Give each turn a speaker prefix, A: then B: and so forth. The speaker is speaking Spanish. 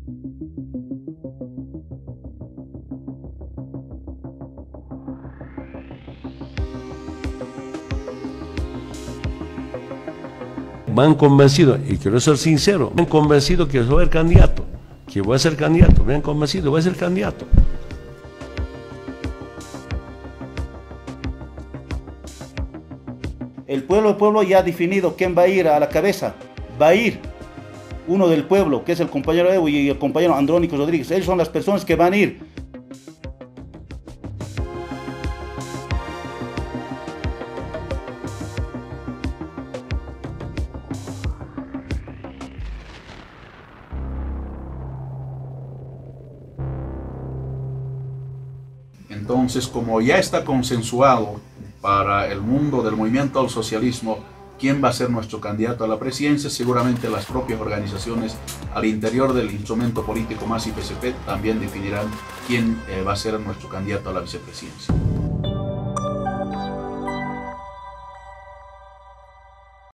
A: Me han convencido, y quiero ser sincero, me han convencido que soy el candidato, que voy a ser candidato, me han convencido, voy a ser candidato.
B: El pueblo ya ha definido quién va a ir a la cabeza. Va a ir uno del pueblo, que es el compañero Evo y el compañero Andrónico Rodríguez. Ellos son las personas que van a ir.
C: Entonces, como ya está consensuado para el mundo del movimiento al socialismo quién va a ser nuestro candidato a la presidencia, seguramente las propias organizaciones al interior del instrumento político MAS y PSP también definirán quién va a ser nuestro candidato a la vicepresidencia.